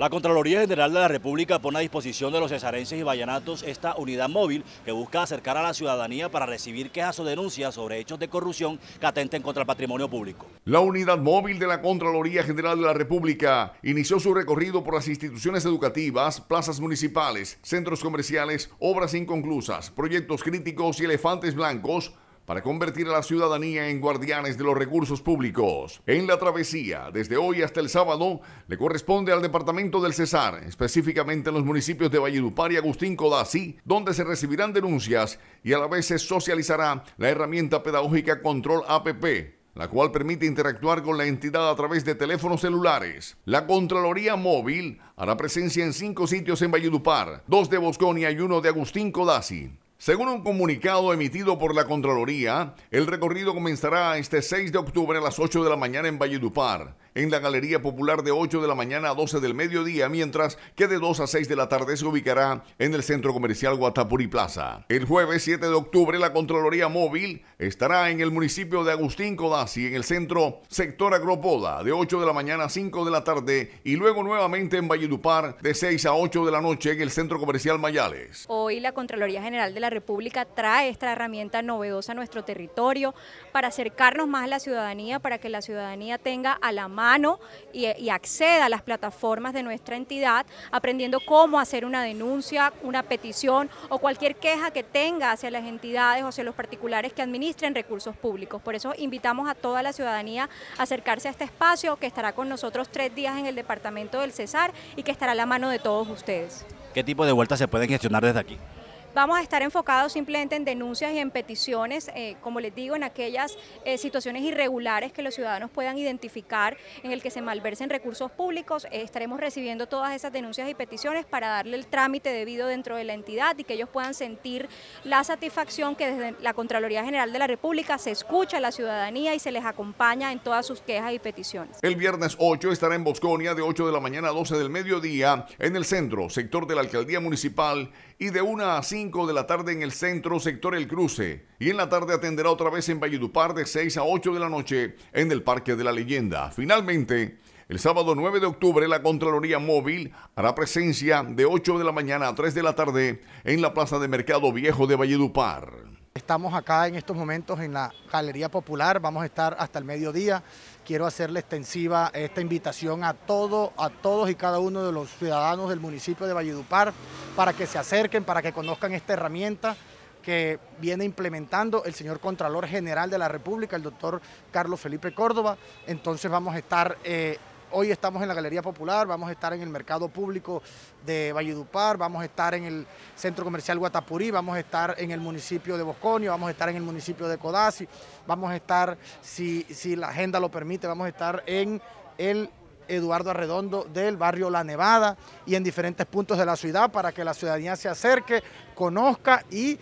La Contraloría General de la República pone a disposición de los cesarenses y vallenatos esta unidad móvil que busca acercar a la ciudadanía para recibir quejas o denuncias sobre hechos de corrupción que atenten contra el patrimonio público. La unidad móvil de la Contraloría General de la República inició su recorrido por las instituciones educativas, plazas municipales, centros comerciales, obras inconclusas, proyectos críticos y elefantes blancos para convertir a la ciudadanía en guardianes de los recursos públicos. En la travesía, desde hoy hasta el sábado, le corresponde al departamento del Cesar, específicamente en los municipios de Valledupar y Agustín Codazzi, donde se recibirán denuncias y a la vez se socializará la herramienta pedagógica Control APP, la cual permite interactuar con la entidad a través de teléfonos celulares. La Contraloría Móvil hará presencia en 5 sitios en Valledupar, 2 de Bosconia y 1 de Agustín Codazzi. Según un comunicado emitido por la Contraloría, el recorrido comenzará este 6 de octubre a las 8 de la mañana en Valledupar, en la Galería Popular de 8 de la mañana a 12 del mediodía, mientras que de 2 a 6 de la tarde se ubicará en el Centro Comercial Guatapurí Plaza. El jueves 7 de octubre la Contraloría Móvil estará en el municipio de Agustín Codazzi, en el centro Sector Agropoda, de 8 de la mañana a 5 de la tarde, y luego nuevamente en Valledupar de 6 a 8 de la noche en el Centro Comercial Mayales. Hoy la Contraloría General de la República trae esta herramienta novedosa a nuestro territorio para acercarnos más a la ciudadanía, para que la ciudadanía tenga a la mano y acceda a las plataformas de nuestra entidad, aprendiendo cómo hacer una denuncia, una petición o cualquier queja que tenga hacia las entidades o hacia los particulares que administren recursos públicos. Por eso invitamos a toda la ciudadanía a acercarse a este espacio que estará con nosotros 3 días en el departamento del Cesar y que estará a la mano de todos ustedes. ¿Qué tipo de vueltas se pueden gestionar desde aquí? Vamos a estar enfocados simplemente en denuncias y en peticiones, como les digo, en aquellas situaciones irregulares que los ciudadanos puedan identificar en el que se malversen recursos públicos. Estaremos recibiendo todas esas denuncias y peticiones para darle el trámite debido dentro de la entidad y que ellos puedan sentir la satisfacción que desde la Contraloría General de la República se escucha a la ciudadanía y se les acompaña en todas sus quejas y peticiones. El viernes 8 estará en Bosconia de 8 de la mañana a 12 del mediodía en el centro, sector de la Alcaldía Municipal, y de 1 a 5 de la tarde en el centro, sector El Cruce, y en la tarde atenderá otra vez en Valledupar de 6 a 8 de la noche en el Parque de la Leyenda. Finalmente, el sábado 9 de octubre la Contraloría Móvil hará presencia de 8 de la mañana a 3 de la tarde en la Plaza de Mercado Viejo de Valledupar. Estamos acá en estos momentos en la Galería Popular, vamos a estar hasta el mediodía. Quiero hacerle extensiva esta invitación a todos y cada uno de los ciudadanos del municipio de Valledupar para que se acerquen, para que conozcan esta herramienta que viene implementando el señor Contralor General de la República, el doctor Carlos Felipe Córdoba. Entonces vamos a estar... Hoy estamos en la Galería Popular, vamos a estar en el Mercado Público de Valledupar, vamos a estar en el Centro Comercial Guatapurí, vamos a estar en el municipio de Bosconia, vamos a estar en el municipio de Codazzi, vamos a estar, si la agenda lo permite, vamos a estar en el Eduardo Arredondo del barrio La Nevada y en diferentes puntos de la ciudad para que la ciudadanía se acerque, conozca y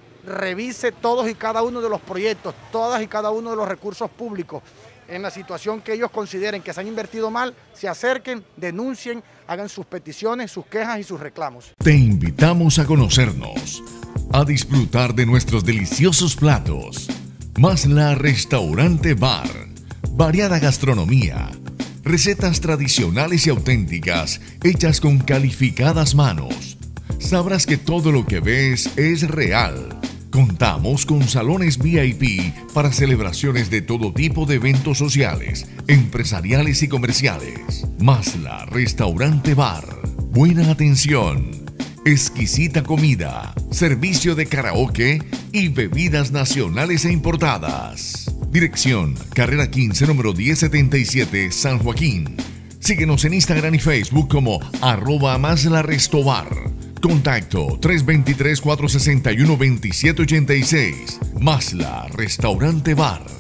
revise todos y cada uno de los proyectos, todas y cada uno de los recursos públicos. En la situación que ellos consideren que se han invertido mal, se acerquen, denuncien, hagan sus peticiones, sus quejas y sus reclamos. Te invitamos a conocernos, a disfrutar de nuestros deliciosos platos. Masla Restaurante Bar, variada gastronomía, recetas tradicionales y auténticas hechas con calificadas manos. Sabrás que todo lo que ves es real. Contamos con salones VIP para celebraciones de todo tipo de eventos sociales, empresariales y comerciales. Masla Restaurante Bar. Buena atención, exquisita comida, servicio de karaoke y bebidas nacionales e importadas. Dirección: Carrera 15, número 1077, San Joaquín. Síguenos en Instagram y Facebook como @MaslaRestobar. Contacto 323-461-2786. Masla Restaurante Bar.